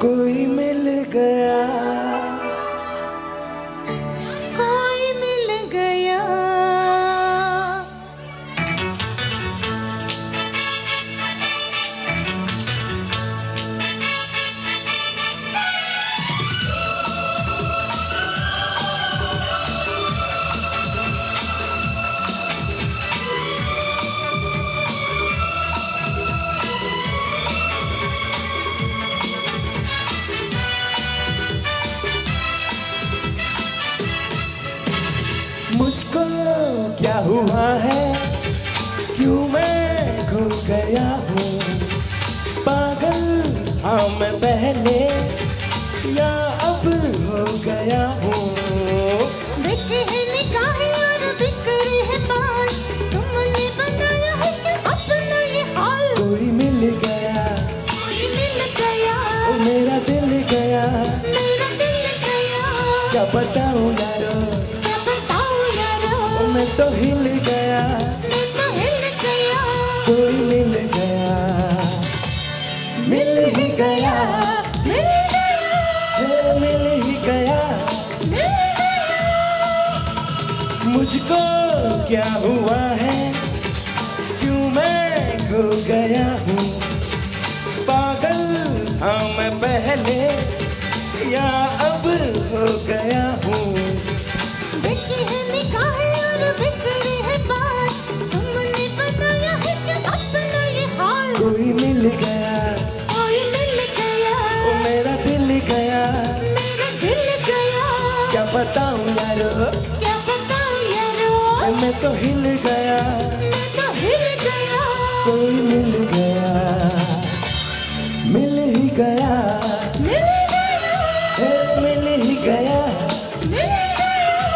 कोई मिल गया, कोई मिल गया। मुझको क्या हुआ है, क्यों मैं खो गया हूँ। पागल हाँ मैं पहले या अब हो गया हूँ। बिके है निगाहें और बिखरे है बाल, तुमने बनाया है क्या अपना ये हाल। कोई मिल गया, कोई मिल गया, ओ मेरा दिल गया। मेरा दिल गया। क्या बताऊँ यारो, क्या बताऊं यारो, ओ मैं तो हिल गया। मैं तो हिल गया। कोई मिल गया, मिल ही गया, मिल गया, हे मिल ही गया। मिल गया। मुझको क्या हुआ है, क्यों मैं खो गया हूँ। पागल हाँ मैं पहले या अब हो गया हूँ। बिकी है निगाहें और बिखरे है बाल, तुमने बनाया है क्या अपना ये हाल। कोई मिल गया, कोई मिल गया, ओ मेरा दिल गया। मेरा दिल गया। क्या बताऊँ यारो, क्या बताऊं यारो, मैं तो हिल गया। मैं तो हिल गया। कोई मिल गया, मिल ही गया, मिल गया, हे मिल ही गया। मिल गया।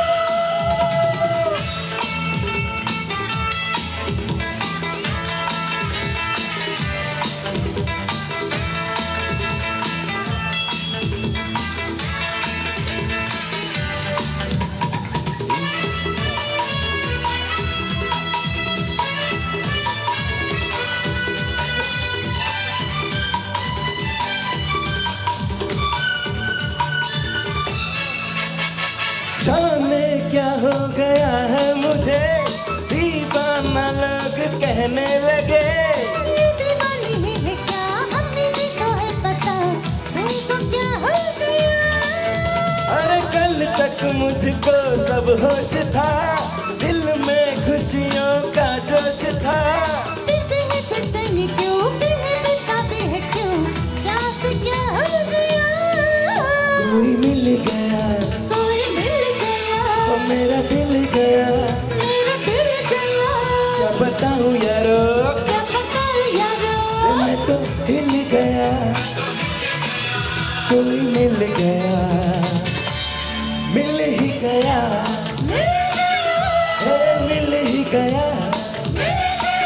जाने क्या हो गया है मुझे, दीवाना लोग कहने लगे। ये दीवानी ही है क्या, हमें भी तो है पता, तुमको क्या हो गया। अरे कल तक मुझको सब होश था, दिल में खुशियों का जोश था। फिर है बेचैनी क्यों, फिर है बेताबी है क्यों, क्या से क्या हो गया। कोई मिल गया, कोई मिल गया, ओ मेरा दिल गया। मेरा दिल गया। क्या बताऊँ यारो, क्या बताऊं यारो, मैं तो हिल गया। कोई मिल गया, मिल ही गया, मिल गया, हे मिल ही गया। मिल गया।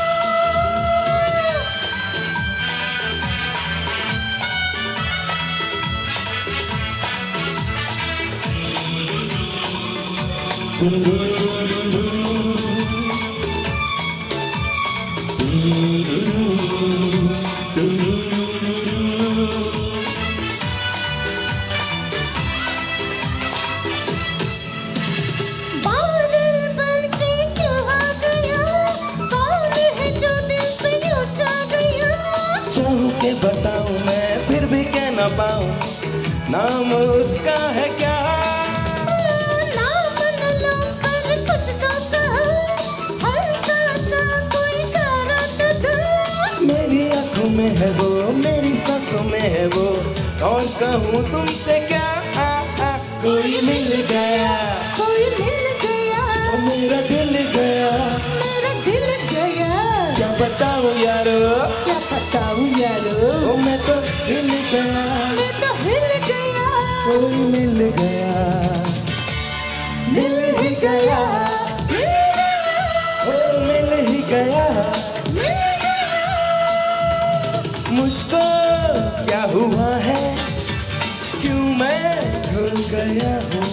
बादल बनके क्यों आ गया, कौन है जो दिल पे यूं छा गया। चाहूं के बताऊं मैं फिर भी कह ना पाऊं, नाम उसका है क्या। नाम न लो पर कुछ तो कहो, हल्का सा कोई इशारा तो दो। मेरी आंखों में है वो, मेरी सांसों में है वो, और कहूँ तुमसे क्या। कोई मिल गया, कोई मिल गया, ओ मेरा दिल गया। मेरा दिल गया। क्या बताऊं यारो, क्या बताऊं यारो, ओ मैं तो हिल गया। मैं तो हिल गया। कोई मिल गया, मिल ही गया, मिल गया, ओ मिल ही गया। मिल गया। मुझको क्या हुआ है, क्यों मैं खो गया हूँ।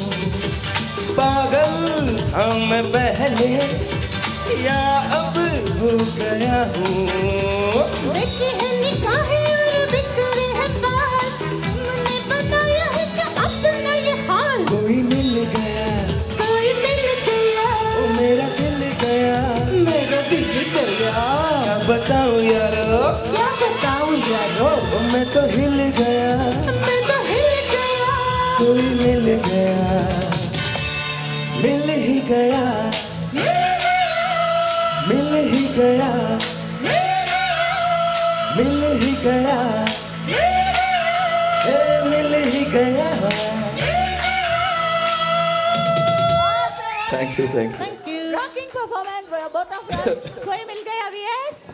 पागल हाँ मैं पहले या अब हो गया हूँ। बिके है निगाहें और बिखरे है बाल, मैं तो हिल गया, मैं तो हिल गया, कोई मिल गया, मिल ही गया, मिल ही गया, मिल ही गया, मिल ही गया। Thank you, thank you. Thank you. Rocking performance by both of them. कोई मिल गया VS.